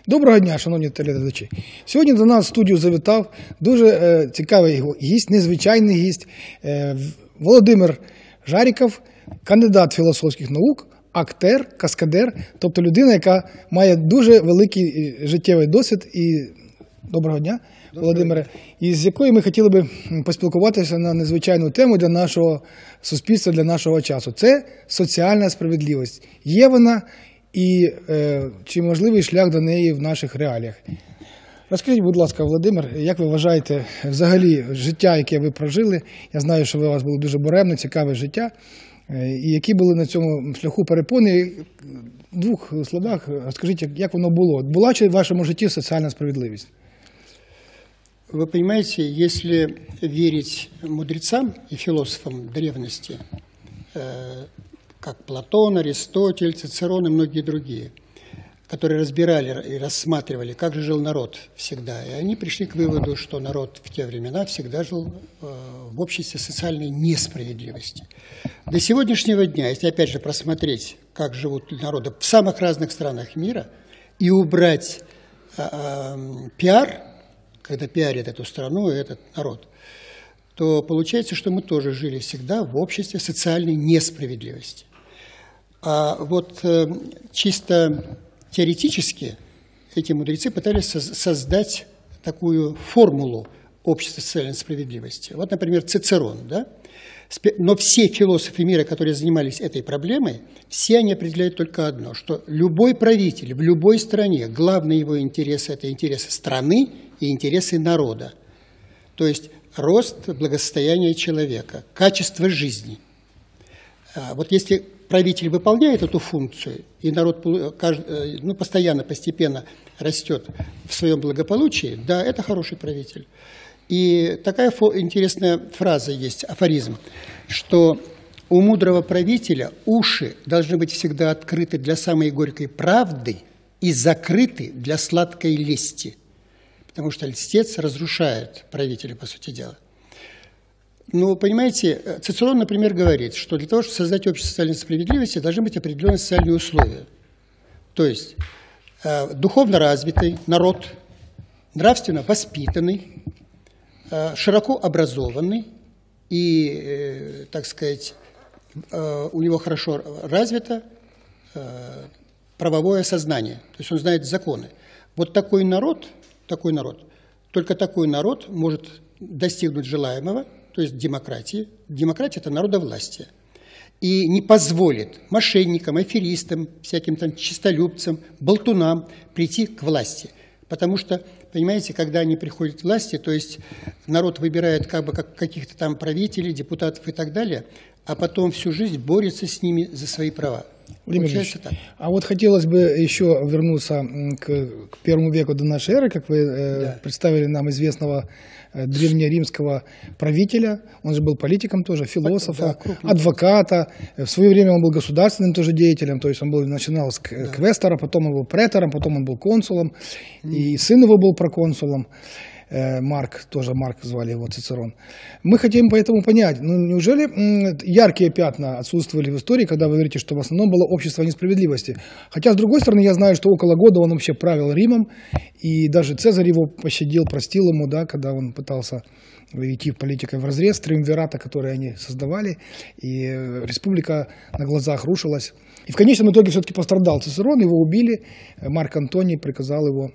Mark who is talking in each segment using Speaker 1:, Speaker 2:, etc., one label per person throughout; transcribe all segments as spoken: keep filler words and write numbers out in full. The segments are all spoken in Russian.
Speaker 1: Доброго дня, шановні телеглядачі. Сьогодні до нас в студію завітав дуже е, цікавий гість, незвичайний гість е, Володимир Жаріков, кандидат філософських наук, актер, каскадер, тобто людина, яка має дуже великий життєвий досвід. І доброго дня, Володимире, і з якою ми хотіли би поспілкуватися на незвичайну тему для нашого суспільства, для нашого часу. Це соціальна справедливість. Є вона і е, чи можливий шлях до неї в наших реаліях? Розкажіть, будь ласка, Володимир, як ви вважаєте взагалі життя, яке ви прожили? Я знаю, що у вас було дуже буремне, цікаве життя. І які були на цьому шляху перепони? В двох словах розкажіть, як воно було? Була чи в вашому житті соціальна справедливість?
Speaker 2: Вы понимаете, если верить мудрецам и философам древности, э, как Платон, Аристотель, Цицерон и многие другие, которые разбирали и рассматривали, как же жил народ всегда, и они пришли к выводу, что народ в те времена всегда жил э, в обществе социальной несправедливости. До сегодняшнего дня, если опять же просмотреть, как живут народы в самых разных странах мира, и убрать э, э, пиар, когда пиарят эту страну и этот народ, то получается, что мы тоже жили всегда в обществе социальной несправедливости. А вот э, чисто теоретически эти мудрецы пытались создать такую формулу общества социальной справедливости. Вот, например, Цицерон, да? Но все философы мира, которые занимались этой проблемой, все они определяют только одно, что любой правитель в любой стране, главные его интересы – это интересы страны и интересы народа. То есть рост благосостояния человека, качество жизни. Вот если правитель выполняет эту функцию, и народ ну, постоянно, постепенно растет в своем благополучии, да, это хороший правитель. И такая интересная фраза есть, афоризм, что у мудрого правителя уши должны быть всегда открыты для самой горькой правды и закрыты для сладкой лести. Потому что льстец разрушает правителя, по сути дела. Ну, понимаете, Цицерон, например, говорит, что для того, чтобы создать общество социальной справедливости, должны быть определенные социальные условия. То есть э, духовно развитый народ, нравственно воспитанный, э, широко образованный и, э, так сказать, э, у него хорошо развито э, правовое сознание. То есть он знает законы. Вот такой народ, такой народ, только такой народ может достигнуть желаемого, то есть демократии. Демократия – это народовластие. И не позволит мошенникам, аферистам, всяким там честолюбцам, болтунам прийти к власти. Потому что, понимаете, когда они приходят к власти, то есть народ выбирает как бы как каких-то там правителей, депутатов и так далее, а потом всю жизнь борется с ними за свои права.
Speaker 1: Так. А вот хотелось бы еще вернуться к, к первому веку до нашей эры, как вы э, да. представили нам известного э, древнеримского правителя, он же был политиком тоже, философа, да, адвоката, в свое время он был государственным тоже деятелем, то есть он был, начинал с да. квестора, потом он был претором, потом он был консулом, mm. и сын его был проконсулом. Марк, тоже Марк звали его, Цицерон. Мы хотим поэтому понять, ну, неужели яркие пятна отсутствовали в истории, когда вы говорите, что в основном было общество несправедливости? Хотя, с другой стороны, я знаю, что около года он вообще правил Римом, и даже Цезарь его пощадил, простил ему, да, когда он пытался идти политикой вразрез, триумвирата, который они создавали, и республика на глазах рушилась. И в конечном итоге все-таки пострадал Цицерон, его убили, Марк Антоний приказал его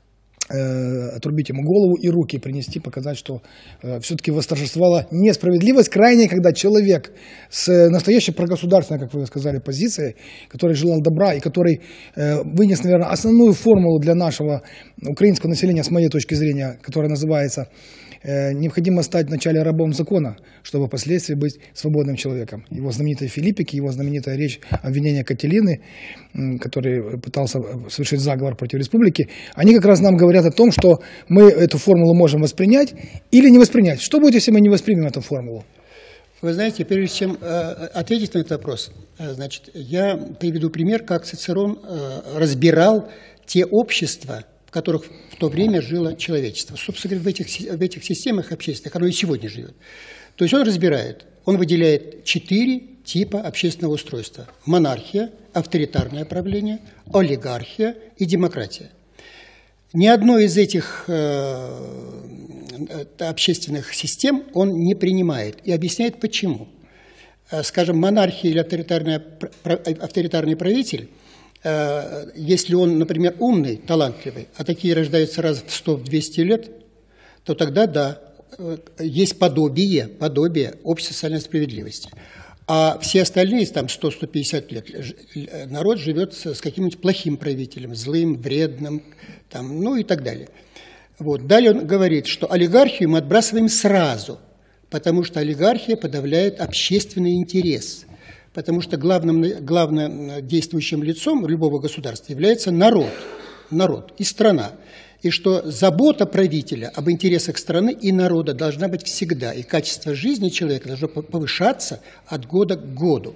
Speaker 1: отрубить ему голову и руки, принести, показать, что э, все-таки восторжествовала несправедливость крайняя, когда человек с настоящей прогосударственной, как вы сказали, позицией, который желал добра и который э, вынес, наверное, основную формулу для нашего украинского населения, с моей точки зрения, которая называется э, «Необходимо стать вначале рабом закона, чтобы впоследствии быть свободным человеком». Его знаменитые Филиппики, его знаменитая речь обвинения Кателины, э, который пытался совершить заговор против республики, они как раз нам говорят о том, что мы эту формулу можем воспринять или не воспринять. Что будет, если мы не воспримем эту формулу?
Speaker 2: Вы знаете, прежде чем э, ответить на этот вопрос, э, значит, я приведу пример, как Цицерон э, разбирал те общества, в которых в то время жило человечество. Собственно говоря, в этих, в этих системах общественных оно и сегодня живет. То есть он разбирает, он выделяет четыре типа общественного устройства. Монархия, авторитарное правление, олигархия и демократия. Ни одной из этих э, общественных систем он не принимает и объясняет, почему. Скажем, монархия или авторитарный, авторитарный правитель, э, если он, например, умный, талантливый, а такие рождаются раз в сто-двести лет, то тогда, да, есть подобие, подобие общей социальной справедливости. А все остальные, там сто-сто пятьдесят лет, народ живет с каким-нибудь плохим правителем, злым, вредным, там, ну и так далее. Вот. Далее он говорит, что олигархию мы отбрасываем сразу, потому что олигархия подавляет общественный интерес, потому что главным, главным действующим лицом любого государства является народ, народ и страна. И что забота правителя об интересах страны и народа должна быть всегда, и качество жизни человека должно повышаться от года к году.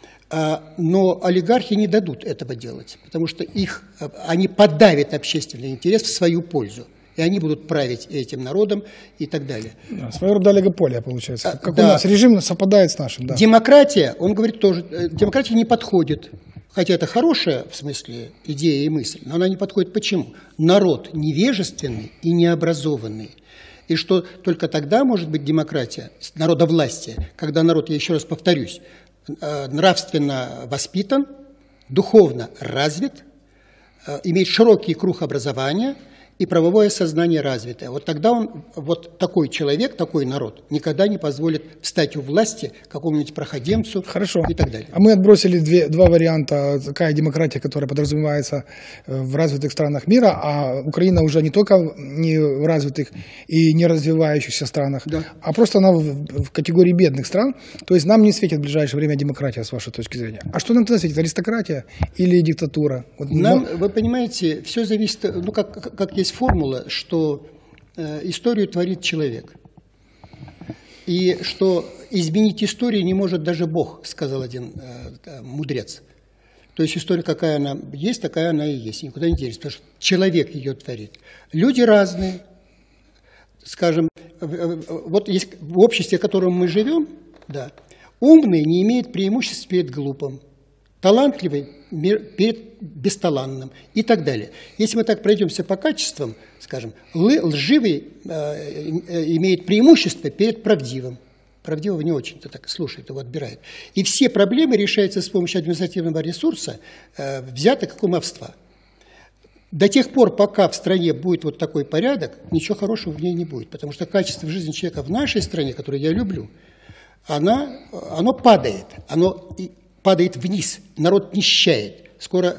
Speaker 2: Но олигархи не дадут этого делать, потому что их, они подавят общественный интерес в свою пользу. И они будут править этим народом и так далее.
Speaker 1: Да, своего рода олигополия получается. Как
Speaker 2: да.
Speaker 1: У нас режим совпадает с нашим. Да.
Speaker 2: Демократия, он говорит тоже, демократия не подходит. Хотя это хорошая, в смысле, идея и мысль, но она не подходит. Почему? Народ невежественный и необразованный. И что только тогда может быть демократия, народовластие, когда народ, я еще раз повторюсь, нравственно воспитан, духовно развит, имеет широкий круг образования и правовое сознание развитое. Вот тогда он, вот такой человек, такой народ, никогда не позволит встать у власти какому-нибудь проходимцу.
Speaker 1: Хорошо.
Speaker 2: И так далее.
Speaker 1: А мы отбросили две, два варианта. Такая демократия, которая подразумевается в развитых странах мира, а Украина уже не только не в развитых и не развивающихся странах, да. а просто она в, в категории бедных стран. То есть нам не светит в ближайшее время демократия, с вашей точки зрения. А что нам тогда светит? Аристократия или диктатура? Вот,
Speaker 2: нам,
Speaker 1: но...
Speaker 2: вы понимаете, все зависит, ну как, как есть формула, что э, историю творит человек. И что изменить историю не может даже Бог, сказал один э, мудрец. То есть история, какая она есть, такая она и есть. Никуда не денется, потому что человек ее творит. Люди разные. Скажем, вот есть в обществе, в котором мы живем, да, умный не имеет преимуществ перед глупым. Талантливый перед бесталанным и так далее. Если мы так пройдемся по качествам, скажем, лживый э, имеет преимущество перед правдивым. Правдивого не очень-то так слушает, его отбирает. И все проблемы решаются с помощью административного ресурса, э, взятых как кумовства. До тех пор, пока в стране будет вот такой порядок, ничего хорошего в ней не будет. Потому что качество жизни человека в нашей стране, которую я люблю, она, оно падает. Оно падает вниз. Народ нищает. Скоро,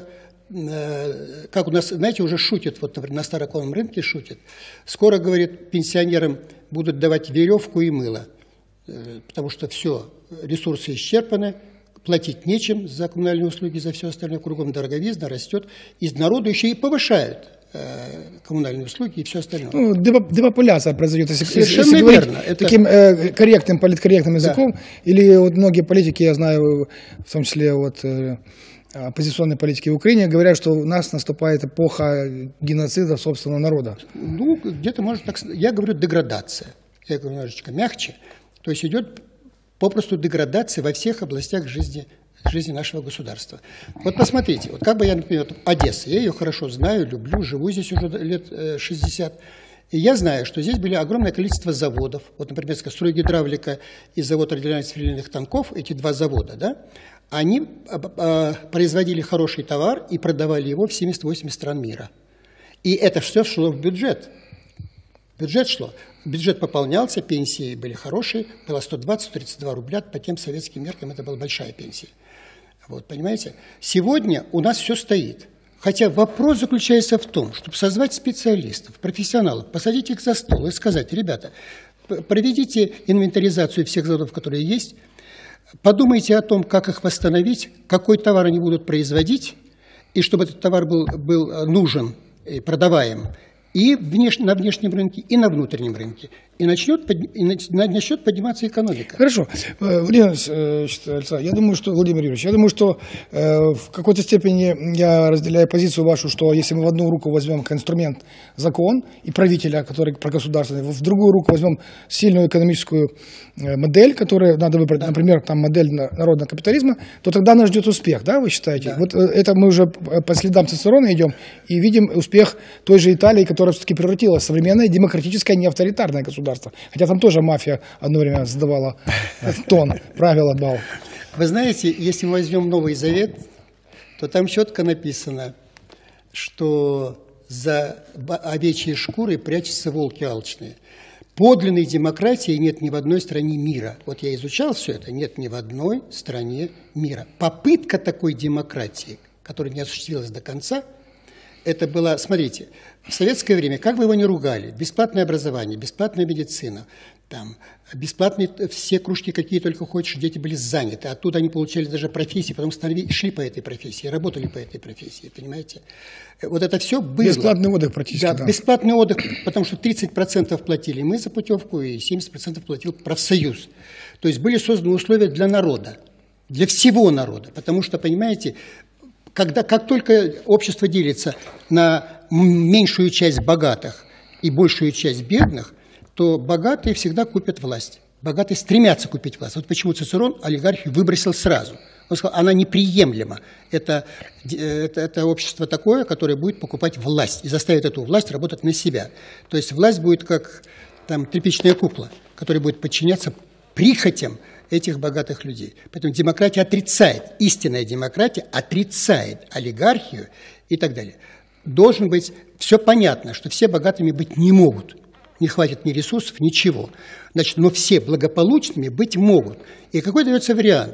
Speaker 2: э, как у нас, знаете, уже шутят, вот, например, на Староконном рынке шутят. Скоро, говорит, пенсионерам будут давать веревку и мыло. Э, потому что все, ресурсы исчерпаны. Платить нечем за коммунальные услуги, за все остальное, кругом дороговизна растет. Из народа еще и повышают э, коммунальные услуги и все остальное.
Speaker 1: Ну, депопуляция произойдет, если,
Speaker 2: Совершенно
Speaker 1: если
Speaker 2: верно.
Speaker 1: Это... таким э, корректным, политкорректным языком. Да. Или вот многие политики, я знаю, в том числе вот, э, оппозиционные политики в Украине, говорят, что у нас наступает эпоха геноцида собственного народа.
Speaker 2: Ну, где-то может так... Я говорю деградация. Я говорю немножечко мягче. То есть идет... попросту деградация во всех областях жизни, жизни нашего государства. Вот посмотрите, вот как бы я, например, Одесса, я ее хорошо знаю, люблю, живу здесь уже лет шестьдесят, и я знаю, что здесь были огромное количество заводов, вот, например, стройгидравлика и завод радиоэлектронных танков, эти два завода, да, они производили хороший товар и продавали его в семьдесят-восемь стран мира. И это все шло в бюджет. Бюджет шло. Бюджет пополнялся, пенсии были хорошие, было сто двадцать — сто тридцать два рубля, по тем советским меркам это была большая пенсия. Вот, понимаете? Сегодня у нас все стоит. Хотя вопрос заключается в том, чтобы созвать специалистов, профессионалов, посадить их за стол и сказать: ребята, проведите инвентаризацию всех заводов, которые есть, подумайте о том, как их восстановить, какой товар они будут производить, и чтобы этот товар был, был нужен и продаваем и внеш... на внешнем рынке, и на внутреннем рынке. И начнет, под... и начнет подниматься экономика.
Speaker 1: Хорошо. Владимир Александрович, я думаю, что, Владимир Юрьевич, я думаю, что э, в какой-то степени я разделяю позицию вашу, что если мы в одну руку возьмем как инструмент закон и правителя, который прогосударственный, в другую руку возьмем сильную экономическую модель, которую надо выбрать, да. например, там модель народного капитализма, то тогда нас ждет успех, да, вы считаете? Да. Вот это мы уже по следам Цицерона идем и видим успех той же Италии, которая все-таки превратилась в современное демократическое, не авторитарное государство. Хотя там тоже мафия одно время задавала тон, правила бал.
Speaker 2: Вы знаете, если мы возьмем Новый Завет, то там четко написано, что за овечьей шкурой прячутся волки алчные. Подлинной демократии нет ни в одной стране мира. Вот я изучал все это, нет ни в одной стране мира. Попытка такой демократии, которая не осуществилась до конца, это было, смотрите, в советское время, как бы его ни ругали, бесплатное образование, бесплатная медицина, там, бесплатные все кружки, какие только хочешь, дети были заняты. Оттуда они получали даже профессии, потом стали, шли по этой профессии, работали по этой профессии, понимаете? Вот это все было.
Speaker 1: Бесплатный отдых практически.
Speaker 2: Да,
Speaker 1: да.
Speaker 2: бесплатный отдых, потому что тридцать процентов платили мы за путевку, и семьдесят процентов платил профсоюз. То есть были созданы условия для народа, для всего народа, потому что, понимаете, Когда, как только общество делится на меньшую часть богатых и большую часть бедных, то богатые всегда купят власть. Богатые стремятся купить власть. Вот почему Цицерон олигархию выбросил сразу. Он сказал, она неприемлема. Это, это, это общество такое, которое будет покупать власть и заставит эту власть работать на себя. То есть власть будет как там, тряпичная кукла, которая будет подчиняться прихотям этих богатых людей. Поэтому демократия отрицает, истинная демократия отрицает олигархию и так далее. Должен быть все понятно, что все богатыми быть не могут. Не хватит ни ресурсов, ничего. Значит, но все благополучными быть могут. И какой дается вариант?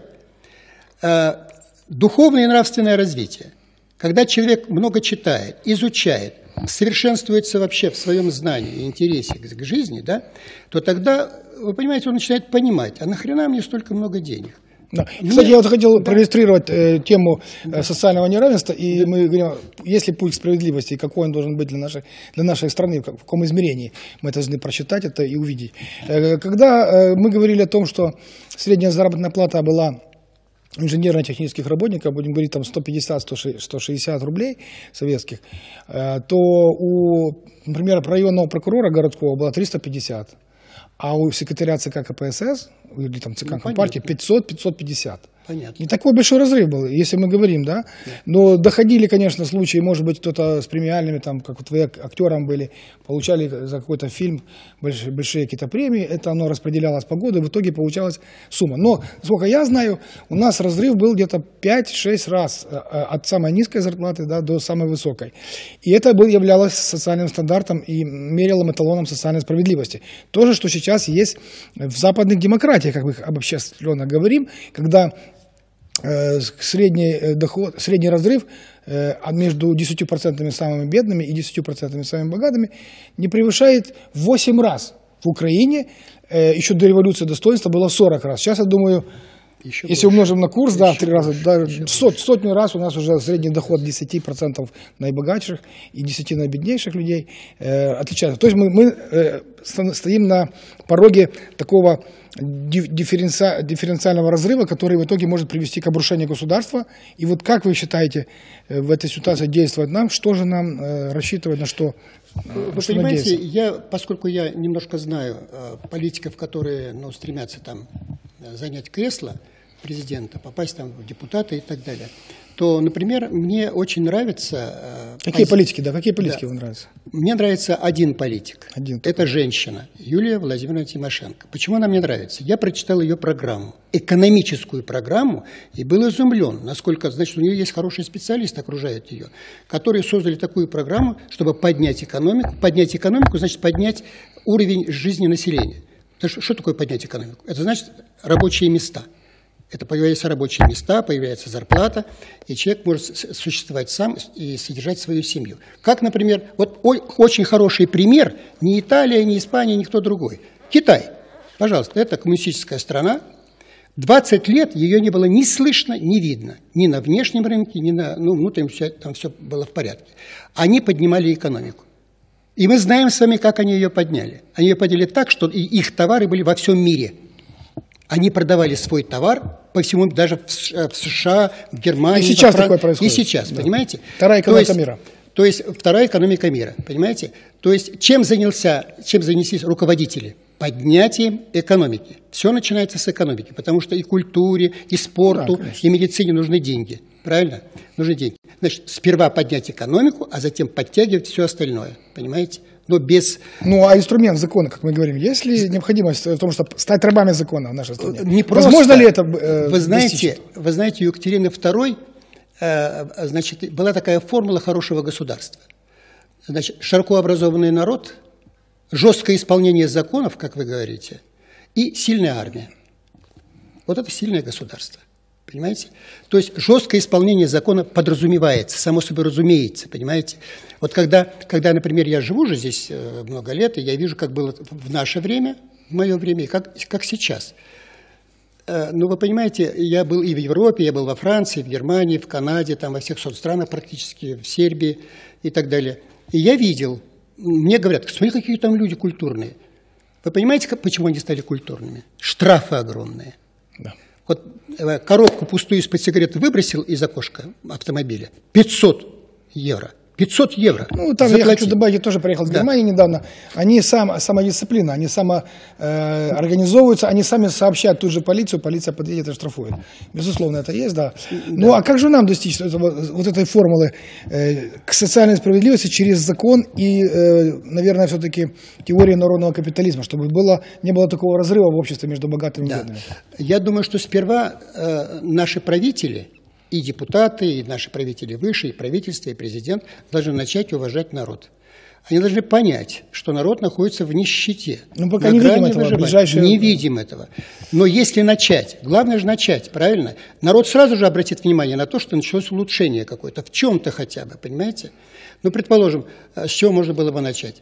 Speaker 2: Духовное и нравственное развитие. Когда человек много читает, изучает, совершенствуется вообще в своем знании и интересе к жизни, да, то тогда, вы понимаете, он начинает понимать, а нахрена мне столько много денег?
Speaker 1: Да. Кстати, я вот хотел да. проиллюстрировать э, тему э, социального неравенства, и мы говорим, есть ли путь к справедливости, и какой он должен быть для нашей, для нашей страны, в каком измерении мы должны прочитать это и увидеть. Э, когда э, мы говорили о том, что средняя заработная плата была инженерно-технических работников, будем говорить, там сто пятьдесят — сто шестьдесят рублей советских, э, то у, например, районного прокурора городского было триста пятьдесят. А у секретаря ЦК КПСС, или там ЦК ну, Компартии, пятьсот — пятьсот пятьдесят.
Speaker 2: Понятно.
Speaker 1: Не такой большой разрыв был, если мы говорим, да? да. Но доходили, конечно, случаи, может быть, кто-то с премиальными, там, как вот вы актером были, получали за какой-то фильм большие, большие какие-то премии, это оно распределялось по году, и в итоге получалась сумма. Но, сколько я знаю, у нас разрыв был где-то пять-шесть раз от самой низкой зарплаты, да, до самой высокой. И это был, являлось социальным стандартом и мерилом, эталоном социальной справедливости. То же, что сейчас есть в западных демократиях, как мы обобщенно говорим, когда средний доход, средний разрыв между десятью процентами самыми бедными и десятью процентами самыми богатыми не превышает восемь раз. В Украине еще до революции достоинства было сорок раз. Сейчас, я думаю, еще если больше. Умножим на курс, еще да, в три раза, даже сот, сотню раз у нас уже средний доход десять процентов наибогатших и десять процентов наибеднейших людей э, отличается. То есть мы, мы э, стоим на пороге такого дифференци... дифференциального разрыва, который в итоге может привести к обрушению государства. И вот как вы считаете в этой ситуации действовать нам? Что же нам э, рассчитывать, на что?
Speaker 2: Вы что понимаете, я, поскольку я немножко знаю э, политиков, которые ну, стремятся там занять кресло президента, попасть там в депутаты и так далее, то, например, мне очень нравится... Э,
Speaker 1: какие пози... политики, да, какие политики
Speaker 2: да.
Speaker 1: вам нравятся?
Speaker 2: Мне нравится один политик.
Speaker 1: Один
Speaker 2: Это женщина, Юлия Владимировна Тимошенко. Почему она мне нравится? Я прочитал ее программу, экономическую программу, и был изумлен, насколько, значит, у нее есть хорошие специалисты, окружают ее, которые создали такую программу, чтобы поднять экономику. Поднять экономику, значит, поднять уровень жизни населения. Что, что такое поднять экономику? Это значит рабочие места. Это появляются рабочие места, появляется зарплата, и человек может существовать сам и содержать свою семью. Как, например, вот очень хороший пример, не Италия, не Испания, никто другой. Китай. Пожалуйста, это коммунистическая страна. двадцать лет ее не было ни слышно, ни видно. Ни на внешнем рынке, ни на ну, внутреннем, все, там все было в порядке. Они поднимали экономику. И мы знаем с вами, как они ее подняли. Они ее подняли так, что их товары были во всем мире. Они продавали свой товар по всему, даже в США, в Германии.
Speaker 1: И сейчас
Speaker 2: Фран...
Speaker 1: такое происходит.
Speaker 2: И сейчас, да. Понимаете?
Speaker 1: Вторая экономика
Speaker 2: то есть,
Speaker 1: мира.
Speaker 2: То есть вторая экономика мира, понимаете? То есть чем занялся, чем занялись руководители? Поднятием экономики. Все начинается с экономики, потому что и культуре, и спорту, да, и медицине нужны деньги. Правильно? Нужны деньги. Значит, сперва поднять экономику, а затем подтягивать все остальное. Понимаете? Но без...
Speaker 1: Ну, а инструмент закона, как мы говорим, есть ли необходимость в том, чтобы стать рабами закона в нашей стране?
Speaker 2: Не просто...
Speaker 1: Возможно ли это э,
Speaker 2: вы знаете, вы знаете, у Екатерины второй э, значит, была такая формула хорошего государства. Значит, широко образованный народ, жесткое исполнение законов, как вы говорите, и сильная армия. Вот это сильное государство. Понимаете? То есть жесткое исполнение закона подразумевается, само собой разумеется, понимаете? Вот когда, когда, например, я живу уже здесь много лет, и я вижу, как было в наше время, в мое время, и как, как сейчас. Ну, вы понимаете, я был и в Европе, я был во Франции, в Германии, в Канаде, там во всех соцстранах практически, в Сербии и так далее. И я видел, мне говорят, смотри, какие там люди культурные. Вы понимаете, почему они стали культурными? Штрафы огромные.
Speaker 1: Да.
Speaker 2: Вот коробку пустую из-под сигареты выбросил из окошка автомобиля. пятьсот евро. пятьсот евро.
Speaker 1: Ну, там заплатить. Я хочу добавить, я тоже приехал из да. Германии недавно. Они сам, самодисциплина, они самоорганизовываются, э, они сами сообщают тут же полицию, полиция подъедет и штрафует. Безусловно, это есть, да. да. Ну, а как же нам достичь этого, вот этой формулы э, к социальной справедливости через закон и, э, наверное, все-таки теорию народного капитализма, чтобы было, не было такого разрыва в обществе между богатыми и
Speaker 2: да.
Speaker 1: бедными?
Speaker 2: Я думаю, что сперва э, наши правители, и депутаты, и наши правители выше, и правительство, и президент должны начать уважать народ. Они должны понять, что народ находится в нищете.
Speaker 1: Ну, пока не видим этого. Ближайшее...
Speaker 2: Не видим этого. Но если начать, главное же начать, правильно? Народ сразу же обратит внимание на то, что началось улучшение какое-то, в чем-то хотя бы, понимаете? Ну, предположим, с чего можно было бы начать?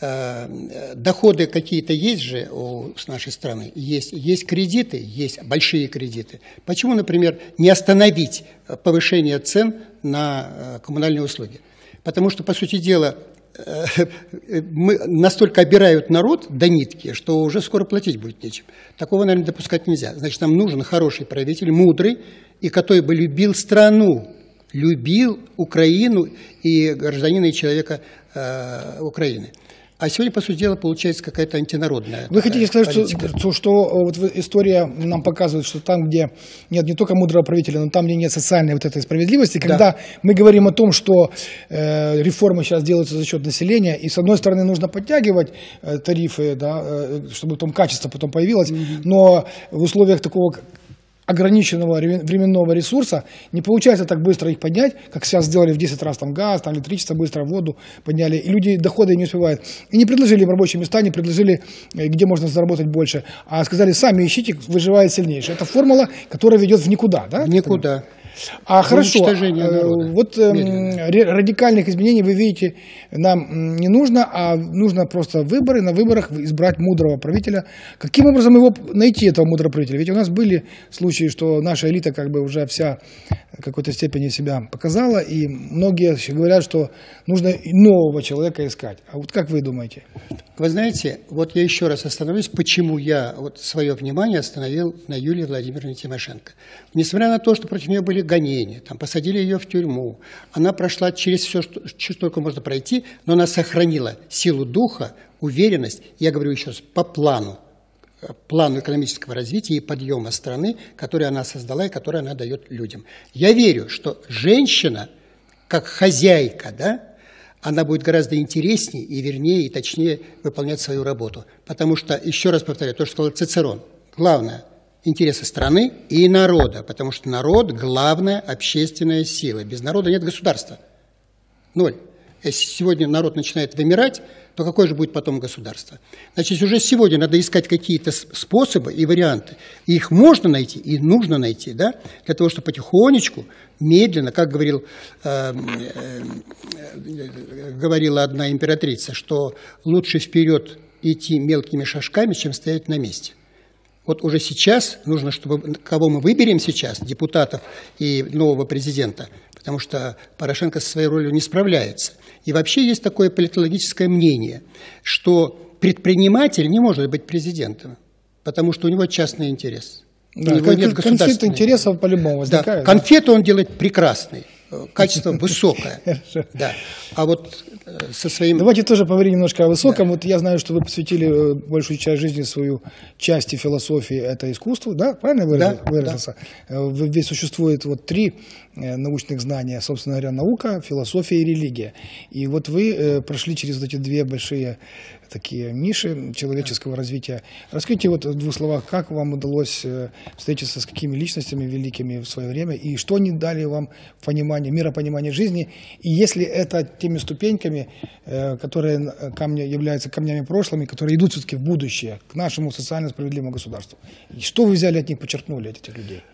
Speaker 2: Доходы какие-то есть же у с нашей страны, есть, есть кредиты, есть большие кредиты. Почему, например, не остановить повышение цен на коммунальные услуги? Потому что, по сути дела, мы, настолько обирают народ до нитки, что уже скоро платить будет нечем. Такого, наверное, допускать нельзя. Значит, нам нужен хороший правитель, мудрый, и который бы любил страну, любил Украину и гражданина и человека э, Украины. А сегодня, по сути дела, получается какая-то антинародная.
Speaker 1: Вы хотите сказать, что, что, что вот история нам показывает, что там, где нет не только мудрого правителя, но там, где нет социальной вот этой справедливости, когда да. мы говорим о том, что э, реформы сейчас делаются за счет населения, и с одной стороны нужно подтягивать э, тарифы, да, э, чтобы потом качество потом появилось, mm-hmm. но в условиях такого ограниченного временного ресурса не получается так быстро их поднять, как сейчас сделали в десять раз там газ, там электричество быстро, воду подняли, и люди доходы не успевают. И не предложили им рабочие места, не предложили, где можно заработать больше, а сказали, сами ищите, выживает сильнейший. Это формула, которая ведет в никуда, да?
Speaker 2: В никуда.
Speaker 1: А хорошо, вот э, радикальных изменений, вы видите, нам не нужно, а нужно просто выборы, на выборах избрать мудрого правителя. Каким образом его найти, этого мудрого правителя? Ведь у нас были случаи, что наша элита как бы уже вся в какой-то степени себя показала, и многие говорят, что нужно нового человека искать. А вот как вы думаете?
Speaker 2: Вы знаете, вот я еще раз остановлюсь, почему я вот свое внимание остановил на Юлии Владимировне Тимошенко. Несмотря на то, что против нее были гонения, там, посадили ее в тюрьму, она прошла через все, что, что только можно пройти, но она сохранила силу духа, уверенность, я говорю еще раз, по плану, плану экономического развития и подъема страны, который она создала и который она дает людям. Я верю, что женщина, как хозяйка, да, она будет гораздо интереснее и вернее и точнее выполнять свою работу. Потому что, еще раз повторяю, то, что сказал Цицерон, главное – интересы страны и народа, потому что народ – главная общественная сила. Без народа нет государства. Ноль. Если сегодня народ начинает вымирать, то какое же будет потом государство? Значит, уже сегодня надо искать какие-то способы и варианты. И их можно найти, и нужно найти, да, для того, чтобы потихонечку, медленно, как говорил, э, э, говорила одна императрица, что лучше вперед идти мелкими шажками, чем стоять на месте. Вот уже сейчас нужно, чтобы, кого мы выберем сейчас, депутатов и нового президента, потому что Порошенко со своей ролью не справляется. И вообще есть такое политологическое мнение, что предприниматель не может быть президентом, потому что у него частный интерес.
Speaker 1: Да, у него нет конфликт интересов по-любому возникает.
Speaker 2: Да, конфету он делает прекрасный, качество высокое. Да. А вот со своим...
Speaker 1: Давайте тоже поговорим немножко о высоком. Да. Вот я знаю, что вы посвятили большую часть жизни свою части философии, это искусству, да? Правильно выразился? Да, выразился? Да. Здесь существует вот три научных знания, собственно говоря, наука, философия и религия. И вот вы прошли через эти две большие такие ниши человеческого да. развития. Расскажите вот в двух словах, как вам удалось встретиться с какими личностями великими в свое время, и что они дали вам понимание, миропонимание жизни, и если это теми ступеньками, которые камни, являются камнями прошлыми, которые идут все-таки в будущее, к нашему социально справедливому государству. И что вы взяли от них, подчеркнули от этих людей?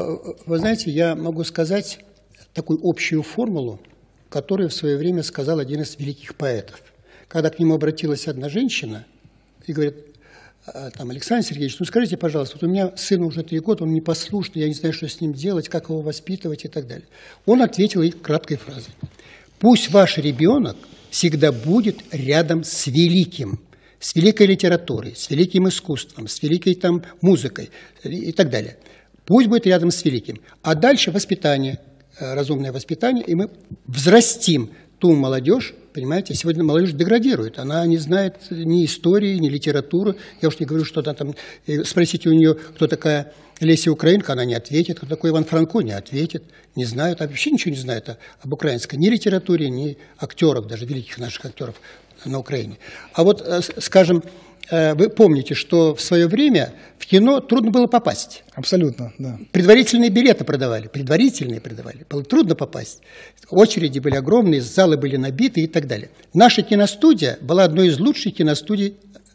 Speaker 2: Вы знаете, я могу сказать такую общую формулу, которую в свое время сказал один из великих поэтов. Когда к нему обратилась одна женщина и говорит: там, Александр Сергеевич, ну скажите, пожалуйста, вот у меня сыну уже три года, он непослушный, я не знаю, что с ним делать, как его воспитывать и так далее. Он ответил ей краткой фразой: пусть ваш ребенок всегда будет рядом с великим, с великой литературой, с великим искусством, с великой там музыкой и так далее. Пусть будет рядом с великим. А дальше воспитание, разумное воспитание, и мы взрастим ту молодежь. Понимаете, сегодня молодежь деградирует, она не знает ни истории, ни литературы. Я уж не говорю, что она там... Спросите у нее, кто такая Леся Украинка, она не ответит. Кто такой Иван Франко, не ответит. Не знает, вообще ничего не знает об украинской ни литературе, ни актерах, даже великих наших актеров на Украине. А вот, скажем, вы помните, что в свое время в кино трудно было попасть.
Speaker 1: Абсолютно, да.
Speaker 2: Предварительные билеты продавали, предварительные продавали. Было трудно попасть. Очереди были огромные, залы были набиты и так далее. Наша киностудия была одной из лучших киностудий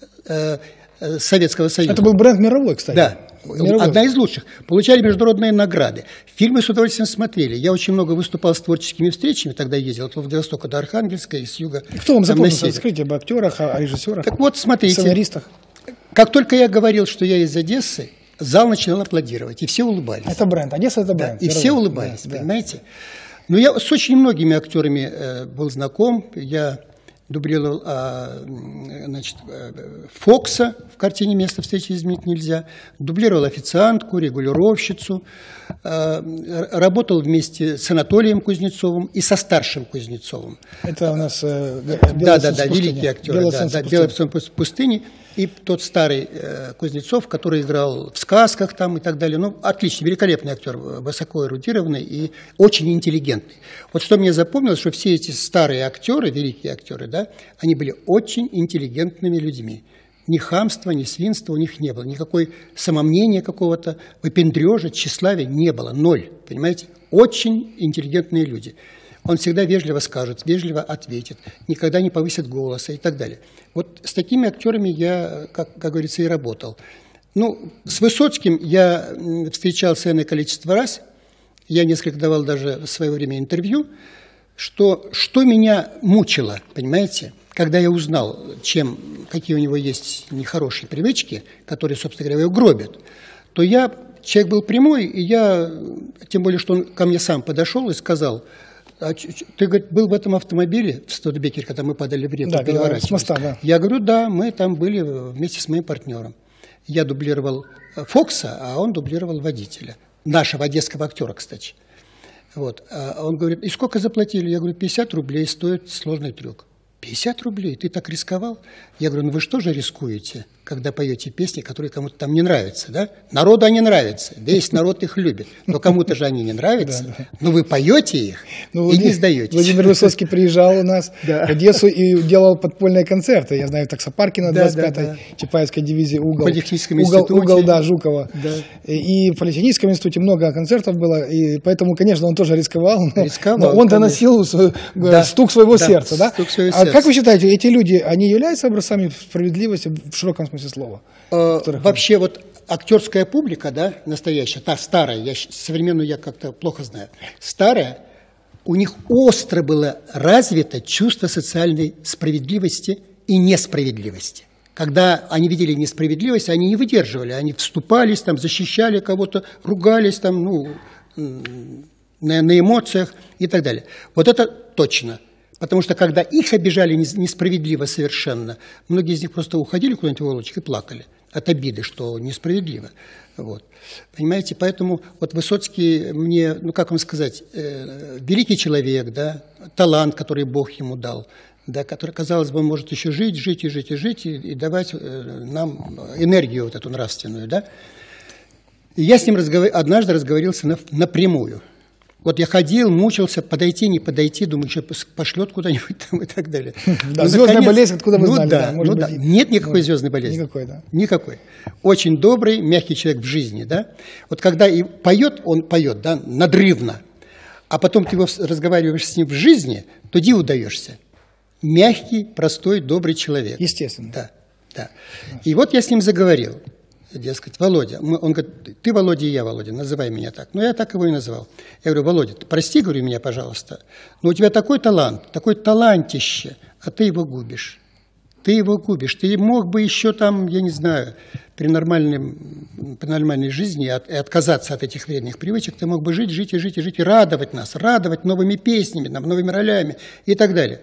Speaker 2: э, э, Советского Союза.
Speaker 1: Это был бренд мировой, кстати.
Speaker 2: Да,
Speaker 1: мировой.
Speaker 2: Одна из лучших. Получали международные награды. Фильмы с удовольствием смотрели. Я очень много выступал с творческими встречами, тогда ездил от Владивостока до Архангельска и с юга.
Speaker 1: Кто вам запомнился? Расскажите об актерах, о режиссерах,
Speaker 2: так вот, смотрите,
Speaker 1: сценаристах.
Speaker 2: Как только я говорил, что я из Одессы, зал начинал аплодировать, и все улыбались.
Speaker 1: Это бренд, Одесса – это бренд.
Speaker 2: Да, и все улыбались, да, понимаете? Да. Но я с очень многими актерами э, был знаком. Я дублировал а, значит, Фокса в картине «Место встречи изменить нельзя», дублировал официантку, регулировщицу, а, работал вместе с Анатолием Кузнецовым и со старшим Кузнецовым.
Speaker 1: Это у нас э,
Speaker 2: да, да, да, великий актер. «Белое да, солнце да, «Белое солнце пустыни». И тот старый э, Кузнецов, который играл в сказках там и так далее. Ну, отличный, великолепный актер, высоко эрудированный и очень интеллигентный. Вот что мне запомнилось, что все эти старые актеры, великие актеры, да, они были очень интеллигентными людьми. Ни хамства, ни свинства у них не было. Никакой самомнения какого-то, выпендрежа, тщеславия не было. Ноль, понимаете? Очень интеллигентные люди. Он всегда вежливо скажет, вежливо ответит, никогда не повысит голоса и так далее. Вот с такими актерами я, как, как говорится, и работал. Ну, с Высоцким я встречался иное количество раз. Я несколько давал даже в свое время интервью, что, что меня мучило, понимаете, когда я узнал, чем, какие у него есть нехорошие привычки, которые, собственно говоря, его гробят, то я, человек был прямой, и я, тем более, что он ко мне сам подошел и сказал: а ты, говорит, был в этом автомобиле в Студебекере, когда мы падали в реку,
Speaker 1: да, переворачивались? С моста, да.
Speaker 2: Я говорю, да, мы там были вместе с моим партнером. Я дублировал Фокса, а он дублировал водителя. Нашего одесского актера, кстати. Вот. А он говорит, и сколько заплатили? Я говорю, пятьдесят рублей стоит сложный трюк. пятьдесят рублей? Ты так рисковал? Я говорю, ну вы что же рискуете, когда поете песни, которые кому-то там не нравятся, да? Народу они нравятся, весь народ их любит, но кому-то же они не нравятся, но вы поете их и не сдаетесь.
Speaker 1: Владимир Высоцкий приезжал у нас в Одессу и делал подпольные концерты. Я знаю, Таксопаркина, двадцать пятой Чапаевской дивизии, угол, угол, да, Жукова. И в Политехническом институте много концертов было, и поэтому, конечно, он тоже рисковал, но он доносил стук своего сердца, да? А как вы считаете, эти люди, они являются образцами справедливости в широком смысле слова?
Speaker 2: Э, вообще вот актерская публика, да, настоящая, та старая, я, современную я как-то плохо знаю, старая, у них остро было развито чувство социальной справедливости и несправедливости. Когда они видели несправедливость, они не выдерживали, они вступались, там, защищали кого-то, ругались, там, ну, на, на эмоциях и так далее. Вот это точно. Потому что когда их обижали несправедливо совершенно, многие из них просто уходили куда-нибудь в уголочек и плакали от обиды, что несправедливо. Вот. Понимаете, поэтому вот Высоцкий мне, ну как вам сказать, э, великий человек, да, талант, который Бог ему дал, да, который, казалось бы, он может еще жить, жить и жить и жить и, и давать э, нам энергию вот эту нравственную, да. И я с ним разговор... однажды разговорился на... напрямую. Вот я ходил, мучился, подойти, не подойти, думаю, что пошлет куда-нибудь там и так далее.
Speaker 1: Да, ну, звездная наконец... болезнь, откуда вы
Speaker 2: ну,
Speaker 1: знали?
Speaker 2: Да,
Speaker 1: да, может
Speaker 2: ну,
Speaker 1: быть,
Speaker 2: да. Нет никакой
Speaker 1: может,
Speaker 2: звездной болезни.
Speaker 1: Никакой, да.
Speaker 2: Никакой. Очень добрый, мягкий человек в жизни, да. Вот когда и поет, он поет, да, надрывно, а потом ты его разговариваешь с ним в жизни, то диву даешься. Мягкий, простой, добрый человек.
Speaker 1: Естественно.
Speaker 2: Да, да. И вот я с ним заговорил. Дескать, Володя, он говорит, ты Володя и я Володя, называй меня так. Ну, я так его и назвал. Я говорю, Володя, прости, говорю, меня, пожалуйста, но у тебя такой талант, такой талантище, а ты его губишь. Ты его губишь. Ты мог бы еще там, я не знаю, при, нормальном, при нормальной жизни от, отказаться от этих вредных привычек, ты мог бы жить, жить и жить и жить, и радовать нас, радовать новыми песнями, новыми ролями и так далее.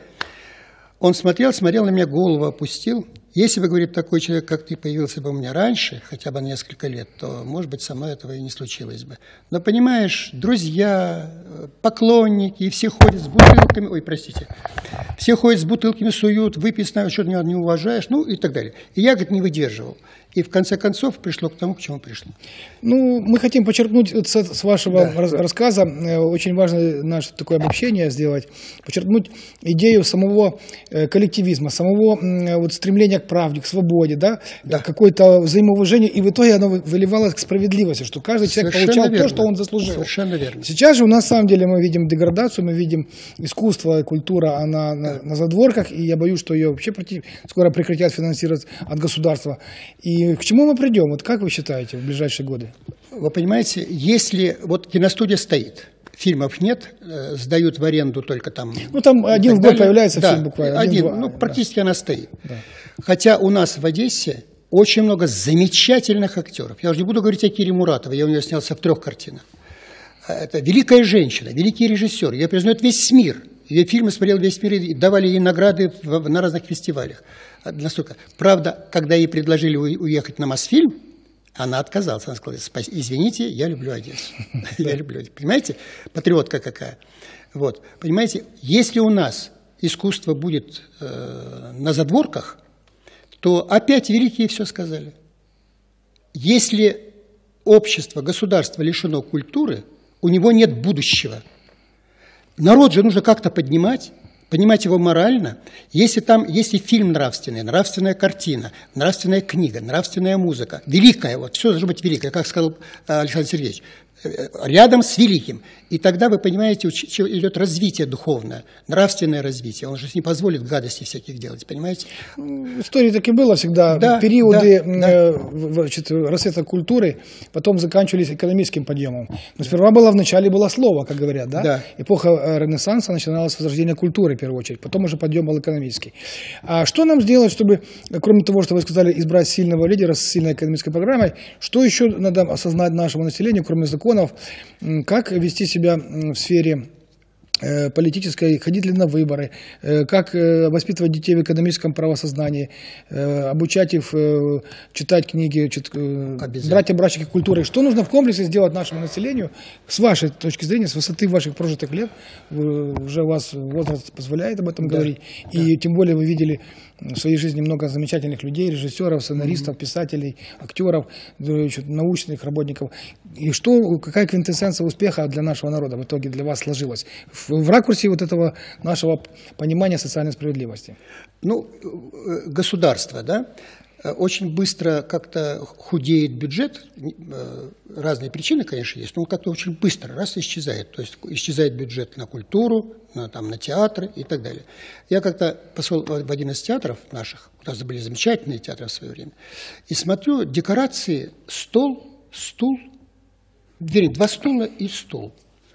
Speaker 2: Он смотрел, смотрел на меня, голову опустил. Если бы, говорит, такой человек, как ты, появился бы у меня раньше, хотя бы несколько лет, то, может быть, со мной этого и не случилось бы. Но, понимаешь, друзья, поклонники, и все ходят с бутылками, ой, простите, все ходят с бутылками, суют, выпей, что меня не уважаешь, ну и так далее. И я, говорит, не выдерживал. И в конце концов пришло к тому, к чему пришло.
Speaker 1: Ну, мы хотим подчеркнуть с, с вашего да, рассказа, да. Очень важно наше такое обобщение сделать, подчеркнуть идею самого коллективизма, самого вот, стремления к правде, к свободе, да, да. какое-то взаимоуважение, и в итоге оно выливалось к справедливости, что каждый человек Совершенно получал верно. то, что он заслужил.
Speaker 2: Совершенно верно.
Speaker 1: Сейчас же у нас, на самом деле, мы видим деградацию, мы видим искусство, культура, она на, на задворках, и я боюсь, что ее вообще скоро прекратят финансировать от государства. И к чему мы придем? Вот как вы считаете в ближайшие годы?
Speaker 2: Вы понимаете, если вот киностудия стоит, фильмов нет, сдают в аренду только там.
Speaker 1: Ну там один в год появляется
Speaker 2: да,
Speaker 1: фильм буквально.
Speaker 2: Один,
Speaker 1: один,
Speaker 2: ну
Speaker 1: да.
Speaker 2: практически она стоит. Да. Хотя у нас в Одессе очень много замечательных актеров. Я уже не буду говорить о Кире Муратовой, я у нее снялся в трех картинах. Это великая женщина, великий режиссер, ее признает весь мир. Ее фильмы смотрел весь мир и давали ей награды в, на разных фестивалях. Настолько. Правда, когда ей предложили уехать на Мосфильм, она отказалась. Она сказала, извините, я люблю Одессу. Я люблю Одессу. Понимаете? Патриотка какая. Вот. Понимаете, если у нас искусство будет э, на задворках, то опять великие все сказали. Если общество, государство лишено культуры, у него нет будущего. Народ же нужно как-то поднимать. Понимать его морально, если там, если фильм нравственный, нравственная картина, нравственная книга, нравственная музыка, великая, вот все должно быть великое, как сказал Александр Сергеевич, рядом с великим. И тогда, вы понимаете, идет развитие духовное, нравственное развитие. Он же не позволит гадостей всяких делать, понимаете?
Speaker 1: В истории так и было всегда. Да, периоды да, да. Значит, расцвета культуры потом заканчивались экономическим подъемом. Но сперва было, вначале было слово, как говорят, да? Да. Эпоха Ренессанса начиналась с возрождения культуры, в первую очередь. Потом уже подъем был экономический. А что нам сделать, чтобы, кроме того, что вы сказали, избрать сильного лидера с сильной экономической программой, что еще надо осознать нашему населению, кроме законов, как вести себя в сфере политической, ходить ли на выборы, как воспитывать детей в экономическом правосознании, обучать их читать книги, брать образчики культуры. Что нужно в комплексе сделать нашему населению, с вашей точки зрения, с высоты ваших прожитых лет, уже у вас возраст позволяет об этом да, говорить, да. И тем более вы видели в своей жизни много замечательных людей, режиссеров, сценаристов, mm-hmm. писателей, актеров, научных работников. И что, какая квинтэссенция успеха для нашего народа в итоге для вас сложилась в, в ракурсе вот этого нашего понимания социальной справедливости?
Speaker 2: Ну, государство, да, очень быстро как-то худеет бюджет. Разные причины, конечно, есть, но он как-то очень быстро раз исчезает. То есть исчезает бюджет на культуру, на, там, на театры и так далее. Я как-то пошел в один из театров наших, у нас были замечательные театры в свое время, и смотрю, декорации, стол, стул, вернее, два стула и стол.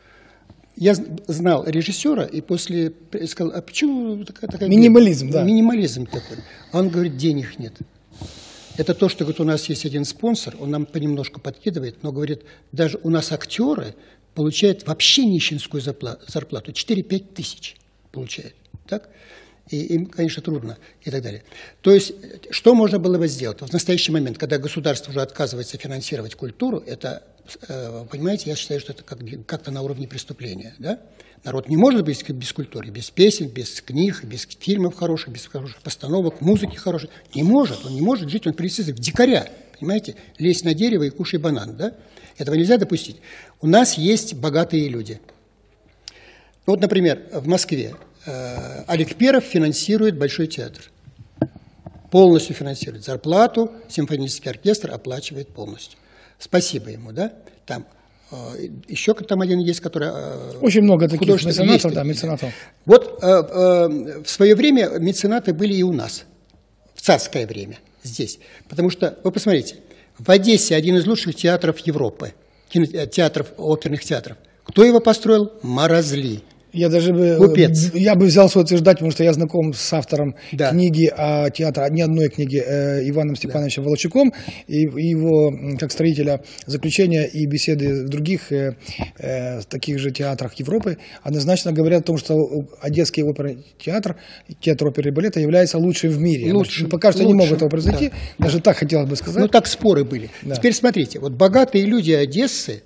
Speaker 2: Я знал режиссера и после сказал, а почему такая... такая
Speaker 1: минимализм, да.
Speaker 2: Минимализм такой. А он говорит, денег нет. Это то, что говорит, у нас есть один спонсор, он нам понемножку подкидывает, но говорит, даже у нас актеры получает вообще нищенскую зарплату, четыре-пять тысяч получает, так? И им, конечно, трудно и так далее. То есть, что можно было бы сделать? В настоящий момент, когда государство уже отказывается финансировать культуру, это, понимаете, я считаю, что это как-то на уровне преступления, да? Народ не может быть без культуры, без песен, без книг, без фильмов хороших, без хороших постановок, музыки хорошей. Не может, он не может жить, он превратится в дикаря, понимаете? Лезь на дерево и кушай банан, да? Этого нельзя допустить. У нас есть богатые люди. Вот, например, в Москве Олег Перов финансирует Большой театр. Полностью финансирует. Зарплату симфонический оркестр оплачивает полностью. Спасибо ему, да? Там еще там один есть, который...
Speaker 1: Очень много таких меценатов, да, меценатов.
Speaker 2: Вот в свое время меценаты были и у нас. В царское время здесь. Потому что, вы посмотрите, в Одессе один из лучших театров Европы. Театров, оперных театров. Кто его построил? Морозли.
Speaker 1: Я даже бы,
Speaker 2: Купец.
Speaker 1: я бы взялся утверждать, потому что я знаком с автором
Speaker 2: да.
Speaker 1: книги о театре, не одной книги, э, Иваном Степановичем да. Волочуком, и его, как строителя, заключения и беседы в других э, э, таких же театрах Европы однозначно говорят о том, что Одесский оперный театр, театр оперы и балета является лучшим в мире.
Speaker 2: Лучше,
Speaker 1: пока что
Speaker 2: лучше.
Speaker 1: не могут этого произойти, да. даже да. так хотелось бы сказать.
Speaker 2: Ну так споры были. Да. Теперь смотрите, вот богатые люди Одессы,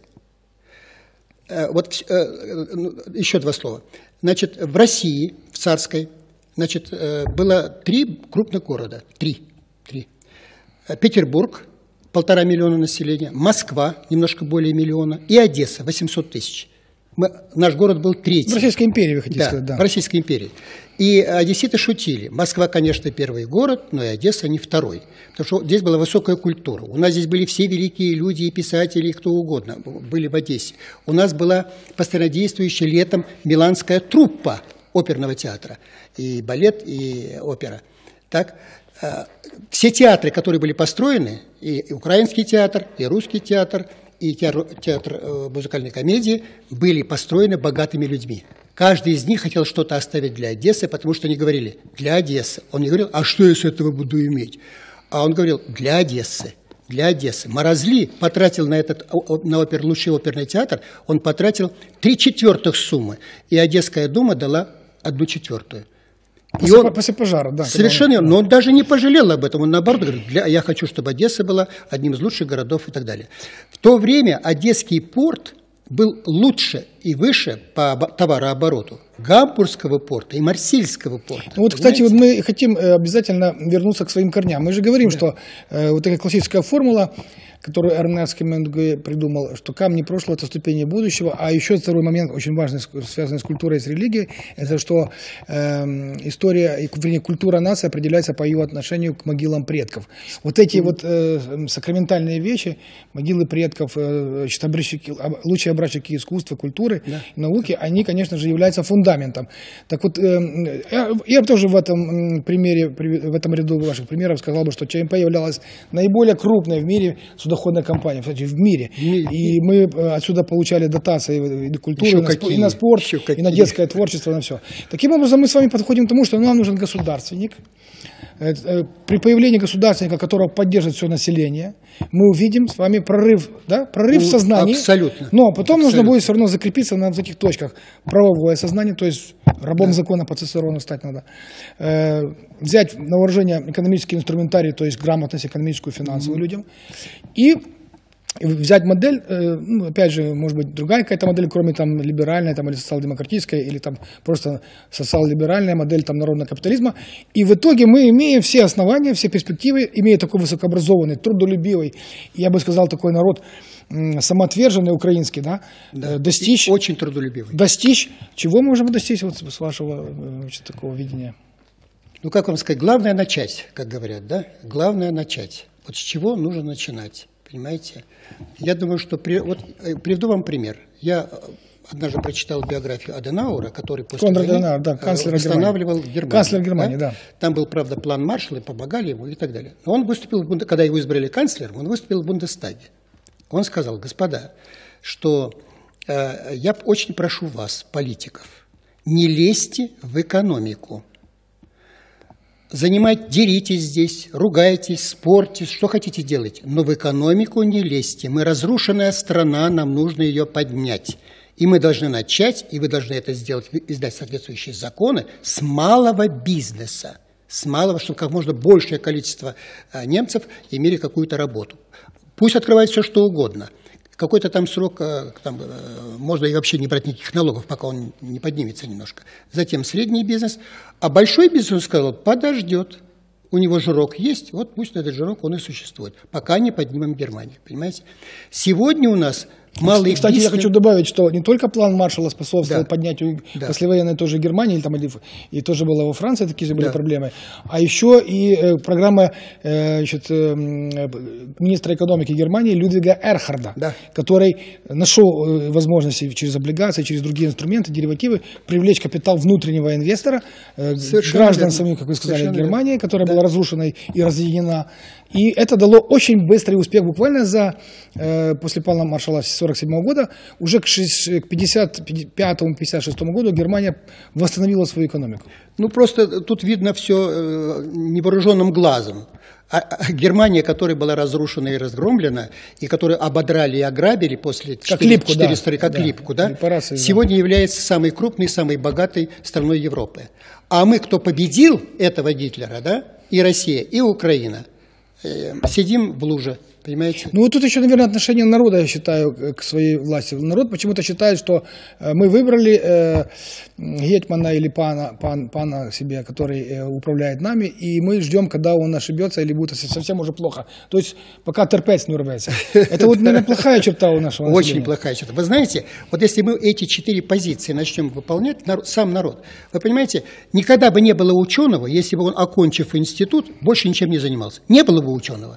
Speaker 2: вот еще два слова. Значит, в России, в царской, значит, было три крупных города. Три. Три. Петербург, полтора миллиона населения, Москва, немножко более миллиона, и Одесса, восемьсот тысяч. Мы, наш город был третий.
Speaker 1: В Российской империи, вы хотите
Speaker 2: да,
Speaker 1: сказать, да.
Speaker 2: в Российской империи. И одесситы шутили. Москва, конечно, первый город, но и Одесса не второй. Потому что здесь была высокая культура. У нас здесь были все великие люди и писатели, и кто угодно были в Одессе. У нас была постоянно действующая летом миланская труппа оперного театра. И балет, и опера. Так? Все театры, которые были построены, и украинский театр, и русский театр, и театр, театр музыкальной комедии, были построены богатыми людьми. Каждый из них хотел что-то оставить для Одессы, потому что они говорили «для Одессы». Он не говорил «а что я с этого буду иметь?» А он говорил «для Одессы». Для Одессы. Морозли потратил на этот, на опер, лучший оперный театр, он потратил три четвертых суммы. И Одесская дума дала одну четвертую.
Speaker 1: После, он, после пожара, да.
Speaker 2: Совершенно, он, но он даже не пожалел об этом. Он наоборот говорит, для, я хочу, чтобы Одесса была одним из лучших городов и так далее. В то время Одесский порт был лучше и выше по товарообороту Гамбургского порта и Марсельского порта.
Speaker 1: Ну, вот, кстати, вот мы хотим обязательно вернуться к своим корням. Мы же говорим, да. что э, вот такая классическая формула, которую Эрнест Хемингуэй придумал, что камни прошлого – это ступени будущего. А еще второй момент, очень важный, связанный с культурой и с религией, это что э, история, вернее, культура нации определяется по ее отношению к могилам предков. Вот эти mm. вот э, сакраментальные вещи, могилы предков, э, образчики, лучшие образчики искусства, культуры, yeah. науки, они, конечно же, являются фундаментом. Так вот, э, я, я тоже в этом примере, в этом ряду ваших примеров сказал бы, что ЧМП являлась наиболее крупной в мире судоходная компания, кстати, в мире. И мы отсюда получали дотации и на культуру, и на, спорт, и на спорт, и на детское творчество, на все. Таким образом, мы с вами подходим к тому, что нам нужен государственник. При появлении государственника, которого поддержит все население, мы увидим с вами прорыв, да? прорыв в сознании.
Speaker 2: Абсолютно.
Speaker 1: Но потом
Speaker 2: Абсолютно.
Speaker 1: нужно будет все равно закрепиться на таких точках. Правовое сознание, то есть рабом да. закона по Цицерону стать надо. Э, взять на вооружение экономический инструментарий, то есть грамотность экономическую, финансовую mm-hmm. людям. И взять модель, э, ну, опять же, может быть, другая какая-то модель, кроме там либеральной там, или социал-демократической, или там просто социал-либеральная модель там, народного капитализма. И в итоге мы имеем все основания, все перспективы, имея такой высокообразованный, трудолюбивый, я бы сказал, такой народ самоотверженный украинский, да,
Speaker 2: да.
Speaker 1: достичь...
Speaker 2: И очень трудолюбивый.
Speaker 1: Достичь. Чего мы можем достичь вот с вашего значит, такого видения?
Speaker 2: Ну, как вам сказать, главное начать, как говорят, да? Главное начать. Вот с чего нужно начинать? Понимаете? Я думаю, что... При, вот, приведу вам пример. Я однажды прочитал биографию Аденауэра, который после
Speaker 1: Конрад
Speaker 2: войны
Speaker 1: Аденауэр, да, канцлер
Speaker 2: восстанавливал
Speaker 1: Германии.
Speaker 2: Германию.
Speaker 1: Канцлер Германии, да?
Speaker 2: да. Там был, правда, план Маршалла, помогали ему и так далее. Но он выступил, когда его избрали канцлером, он выступил в Бундестаге. Он сказал, господа, что э, я очень прошу вас, политиков, не лезьте в экономику. Занимать, деритесь здесь, ругайтесь, спорьте, что хотите делать, но в экономику не лезьте. Мы разрушенная страна, нам нужно ее поднять. И мы должны начать, и вы должны это сделать, издать соответствующие законы с малого бизнеса, с малого, чтобы как можно большее количество немцев имели какую-то работу. Пусть открывают все, что угодно. Какой-то там срок, там, можно и вообще не брать никаких налогов, пока он не поднимется немножко. Затем средний бизнес. А большой бизнес, он сказал, подождет. У него жирок есть, вот пусть этот жирок он и существует, пока не поднимем Германию, понимаете? Сегодня у нас малый
Speaker 1: Кстати,
Speaker 2: бизнес...
Speaker 1: я хочу добавить, что не только план Маршалла способствовал
Speaker 2: да.
Speaker 1: поднятию
Speaker 2: да.
Speaker 1: послевоенной тоже Германии, или там, или, и тоже было во Франции, такие же были
Speaker 2: да.
Speaker 1: проблемы, а еще и э, программа э, значит, э, министра экономики Германии Людвига Эрхарда, да. который нашел э, возможности через облигации, через другие инструменты, деривативы, привлечь капитал внутреннего инвестора, э, граждан самих, как вы сказали, Совершенно Германии, которая да. была разрушена и разъединена. И это дало очень быстрый успех. Буквально за, э, после плана Маршалла сорок седьмого года, уже к пятьдесят пятому — пятьдесят шестому году Германия восстановила свою экономику.
Speaker 2: Ну, просто тут видно все э, невооруженным глазом. А, а Германия, которая была разрушена и разгромлена, и которую ободрали и ограбили после
Speaker 1: как липку, да.
Speaker 2: как
Speaker 1: да.
Speaker 2: липку, да,
Speaker 1: Репарации,
Speaker 2: сегодня
Speaker 1: да.
Speaker 2: является самой крупной, самой богатой страной Европы. А мы, кто победил этого Гитлера, да, и Россия, и Украина, э, сидим в луже. Понимаете?
Speaker 1: Ну, вот тут еще, наверное, отношение народа, я считаю, к своей власти. Народ почему-то считает, что мы выбрали э, гетмана или пана, пан, пана себе, который э, управляет нами, и мы ждем, когда он ошибется или будет совсем уже плохо. То есть, пока терпец не урвется. Это вот, наверное, плохая черта у нашего населения.
Speaker 2: Очень плохая черта. Вы знаете, вот если мы эти четыре позиции начнем выполнять, народ, сам народ, вы понимаете, никогда бы не было ученого, если бы он, окончив институт, больше ничем не занимался. Не было бы ученого.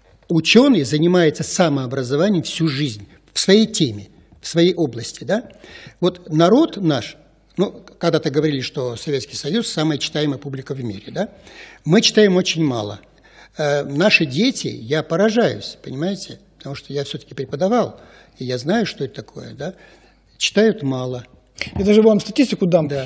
Speaker 2: Ученый занимается самообразованием всю жизнь, в своей теме, в своей области. Да? Вот народ наш, ну, когда-то говорили, что Советский Союз – самая читаемая публика в мире. Да? Мы читаем очень мало. Э, наши дети, я поражаюсь, понимаете, потому что я все-таки преподавал, и я знаю, что это такое, да? Читают мало.
Speaker 1: Я даже вам статистику дам.
Speaker 2: Да.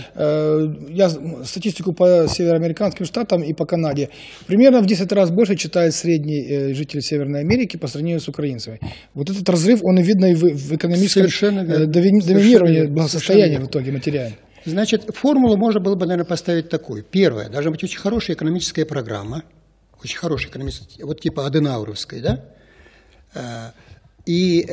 Speaker 1: Я статистику по североамериканским штатам и по Канаде. Примерно в десять раз больше читает средний житель Северной Америки по сравнению с украинцами. Вот этот разрыв, он и видно и в экономическом доминировании благосостояния в итоге материальном.
Speaker 2: Значит, формулу можно было бы, наверное, поставить такую. Первое, должна быть очень хорошая экономическая программа, очень хорошая экономическая, вот типа аденауровской, да, и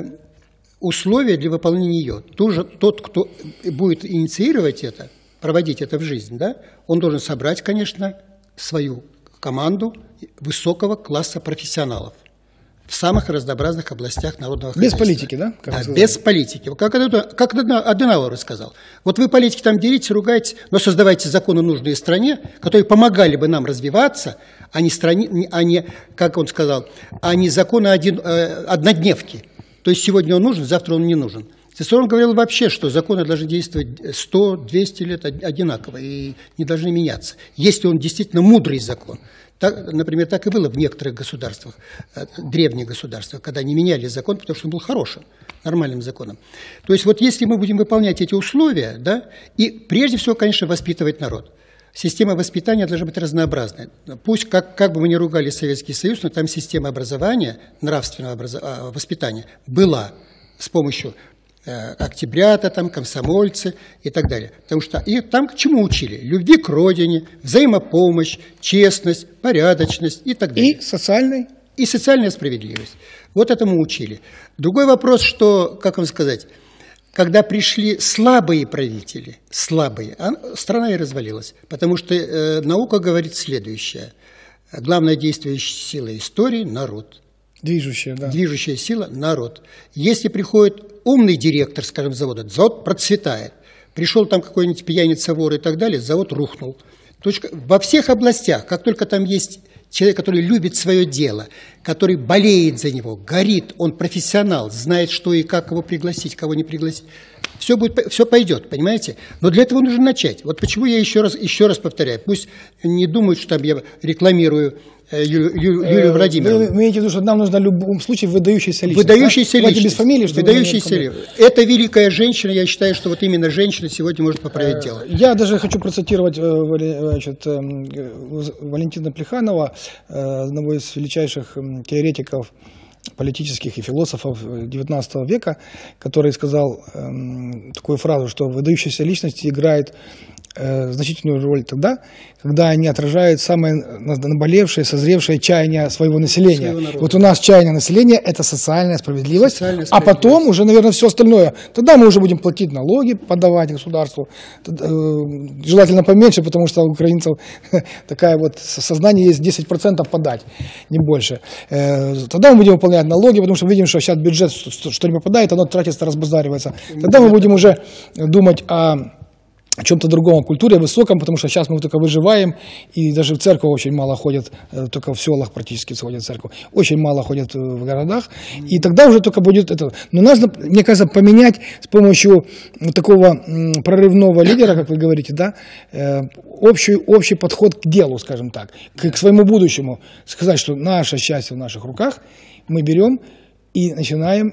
Speaker 2: условия для выполнения ее. Тоже тот, кто будет инициировать это, проводить это в жизнь, да, он должен собрать, конечно, свою команду высокого класса профессионалов в самых разнообразных областях народного
Speaker 1: без
Speaker 2: хозяйства.
Speaker 1: Без политики, да?
Speaker 2: Да, без политики. Как, это, как Аденауэр сказал. Вот вы политики там деритесь, ругаетесь, но создавайте законы, нужные стране, которые помогали бы нам развиваться, а не, стране, а не как он сказал, а не законы один, э, однодневки. То есть сегодня он нужен, завтра он не нужен. Цицерон говорил вообще, что законы должны действовать сто-двести лет одинаково и не должны меняться, если он действительно мудрый закон. Так, например, так и было в некоторых государствах, древних государствах, когда не меняли закон, потому что он был хорошим, нормальным законом. То есть вот если мы будем выполнять эти условия, да, и прежде всего, конечно, воспитывать народ. Система воспитания должна быть разнообразной. Пусть, как, как бы мы ни ругали Советский Союз, но там система образования, нравственного образ... воспитания была с помощью э, октябрята, там, комсомольцы и так далее. Потому что и там к чему учили? Любви к родине, взаимопомощь, честность, порядочность и так далее.
Speaker 1: И социальный?
Speaker 2: И социальная справедливость. Вот этому учили. Другой вопрос, что, как вам сказать... Когда пришли слабые правители, слабые, страна и развалилась. Потому что э, наука говорит следующее. Главная действующая сила истории – народ.
Speaker 1: Движущая, да.
Speaker 2: Движущая сила – народ. Если приходит умный директор, скажем, завода, завод процветает. Пришел там какой-нибудь пьяница, вор и так далее, завод рухнул. Точка. Во всех областях, как только там есть человек, который любит свое дело, который болеет за него, горит, он профессионал, знает, что и как, кого пригласить, кого не пригласить. Все, будет, все пойдет, понимаете? Но для этого нужно начать. Вот почему я еще раз, еще раз повторяю. Пусть не думают, что там я рекламирую Ю, Ю, Юлию Владимировну.
Speaker 1: Вы имеете в виду, что нам нужна в любом случае выдающаяся личность?
Speaker 2: Выдающаяся
Speaker 1: да?
Speaker 2: личность.
Speaker 1: Без фамилии, что
Speaker 2: выдающаяся личность. Это великая женщина. Я считаю, что вот именно женщина сегодня может поправить дело.
Speaker 1: Я даже хочу процитировать значит, Валентина Плеханова, одного из величайших теоретиков политических и философов девятнадцатого века, который сказал э, такую фразу, что выдающиеся личности играют э, значительную роль тогда, когда они отражают самое наболевшее, созревшее чаяние своего населения. Своего вот у нас чаяние населения – это социальная справедливость, социальная справедливость, а потом уже, наверное, все остальное. Тогда мы уже будем платить налоги, подавать государству, желательно поменьше, потому что у украинцев такая вот сознание есть десять процентов подать, не больше. Тогда мы будем выполнять налоги, потому что мы видим, что сейчас бюджет, что не попадает, оно тратится, разбазаривается. Тогда мы будем уже думать о о чем-то другом, о культуре, о высоком, потому что сейчас мы только выживаем, и даже в церковь очень мало ходят, только в селах практически ходят в церковь, очень мало ходят в городах, и тогда уже только будет это. Но нужно, мне кажется, поменять с помощью вот такого прорывного лидера, как вы говорите, да, общий, общий подход к делу, скажем так, к, к своему будущему. Сказать, что наше счастье в наших руках, мы берем и начинаем,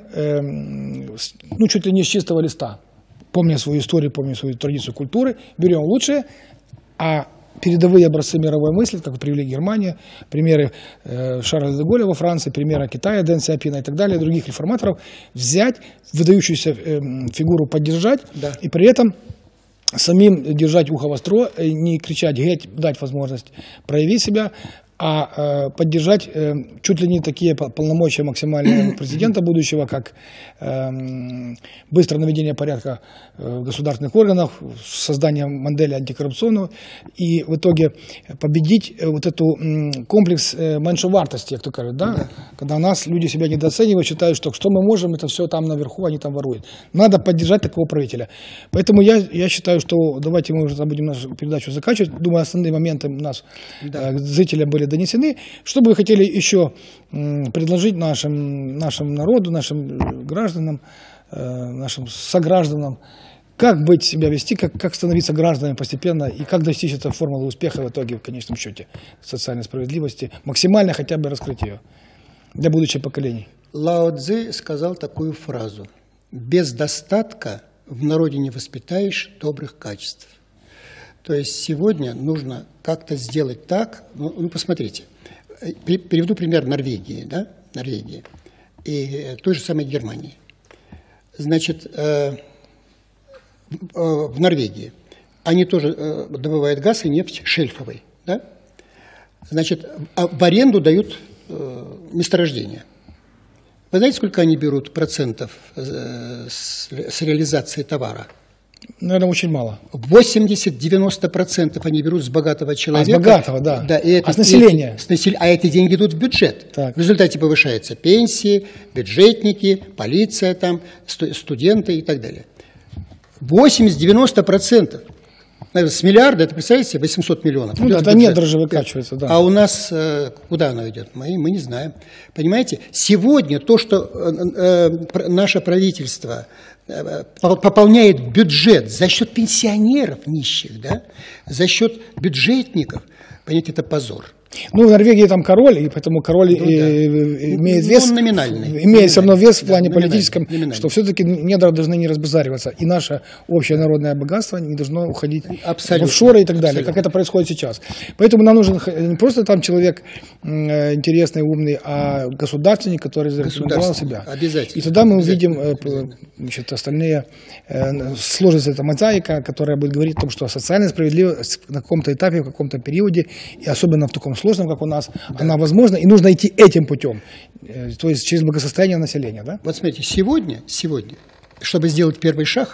Speaker 1: ну, чуть ли не с чистого листа. Помня свою историю, помня свою традицию культуры, берем лучшее, а передовые образцы мировой мысли, как привели Германия, примеры э, Шарля де Голля во Франции, примеры Китая, Дэн Сяопина и так далее, других реформаторов, взять, выдающуюся э, фигуру поддержать, да, и при этом самим держать ухо востро, не кричать «геть», дать возможность проявить себя, а э, поддержать э, чуть ли не такие полномочия максимального президента будущего, как э, быстрое наведение порядка в государственных органах, создание модели антикоррупционного, и в итоге победить вот эту э, комплекс э, меньшевартости, как то кажут, да? Да. Когда у нас люди себя недооценивают, считают, что что мы можем, это все там наверху, они там воруют. Надо поддержать такого правителя. Поэтому я, я считаю, что давайте мы уже будем нашу передачу заканчивать. Думаю, основные моменты у нас, да, э, зрителям были донесены. Что бы вы хотели еще предложить нашим, нашим народу, нашим гражданам, нашим согражданам, как быть, себя вести, как, как становиться гражданами постепенно и как достичь этой формулы успеха в итоге, в конечном счете, социальной справедливости, максимально хотя бы раскрыть ее для будущих поколений? Лао Цзы сказал такую фразу: «Без достатка в народе не воспитаешь добрых качеств». То есть сегодня нужно как-то сделать так, ну, ну посмотрите, приведу пример Норвегии, да, Норвегии и той же самой Германии. Значит, э, э, в Норвегии они тоже э, добывают газ и нефть шельфовый, да? Значит, а в аренду дают э, месторождения. Вы знаете, сколько они берут процентов э, с, с реализации товара? Наверное, очень мало. восемьдесят-девяносто процентов они берут с богатого человека. А с богатого, да. Да, и это, а с населения? Эти, с насел... А эти деньги идут в бюджет. Так. В результате повышаются пенсии, бюджетники, полиция, там, студенты и так далее. восемьдесят-девяносто процентов. Наверное, с миллиарда, это, представляете, восемьсот миллионов. Ну, да, это недра же выкачивается, да. А у нас, куда оно идет? Мы, мы не знаем. Понимаете, сегодня то, что э, э, наше правительство э, пополняет бюджет за счет пенсионеров нищих, да, за счет бюджетников, понимаете, это позор. Ну, в Норвегии там король, и поэтому король ну, и, да. имеет вес, ну, номинальный, имеет номинальный, все равно вес в плане да, политическом, номинальный. Что все-таки недра должны не разбазариваться, и наше общее народное богатство не должно уходить абсолютно, в офшоры и так далее, абсолютно. Как это происходит сейчас. Поэтому нам нужен не просто там человек интересный, умный, а государственник, который зарекомендовал себя. Обязательно. И тогда мы увидим значит, остальные, сложится эта мозаика, которая будет говорить о том, что социальная справедливость на каком-то этапе, в каком-то периоде, и особенно в таком сложном, как у нас, да. она возможна, и нужно идти этим путем, то есть через благосостояние населения. Да? Вот смотрите, сегодня, сегодня, чтобы сделать первый шаг,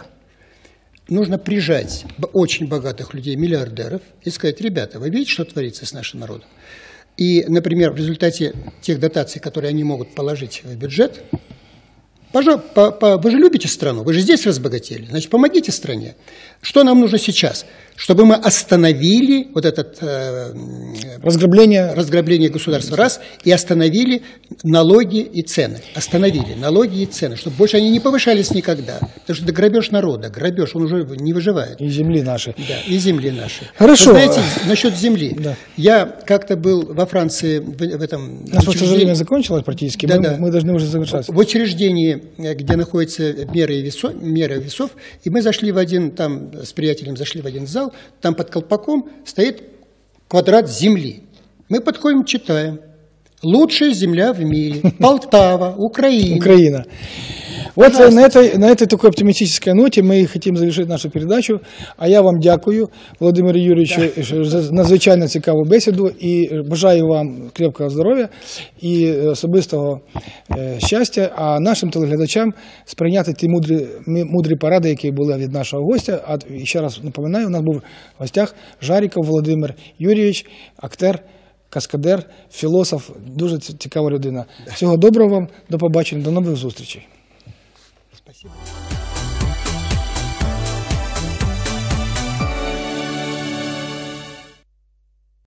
Speaker 1: нужно прижать очень богатых людей, миллиардеров, и сказать: ребята, вы видите, что творится с нашим народом? И, например, в результате тех дотаций, которые они могут положить в бюджет, пожалуйста, по, по, вы же любите страну, вы же здесь разбогатели, значит, помогите стране. Что нам нужно сейчас? Чтобы мы остановили вот это э, разграбление. разграбление государства, раз, и остановили налоги и цены. Остановили налоги и цены, чтобы больше они не повышались никогда. Потому что это грабеж народа, грабеж, он уже не выживает. И земли наши. Да, и земли наши. Хорошо. Вы знаете, насчет земли. Да. Я как-то был во Франции в, в этом... У нас просто время закончилось практически, да, мы, да. мы должны уже завершаться. В учреждении, где находятся меры весов, меры весов, и мы зашли в один, там с приятелем зашли в один зал, там под колпаком стоит квадрат земли. Мы подходим, читаем.
Speaker 2: Лучшая земля в мире. Полтава, Украина.
Speaker 1: Украина. Вот на этой, на этой такой оптимистической ноте мы хотим завершити нашу передачу. А я вам дякую, Володимир Юрійович, за надзвичайно цікаву бесіду і бажаю вам крепкого здоров'я і особистого щастя, а нашим телеглядачам сприйняти ті мудрі, мудрі поради, які були від нашого гостя. А ще раз напоминаю, у нас був в гостях Жаріков Володимир Юрійович, актер, каскадер, філософ, дуже цікава людина. Всього доброго вам, до побачення, до нових зустрічей.
Speaker 2: Спасибо.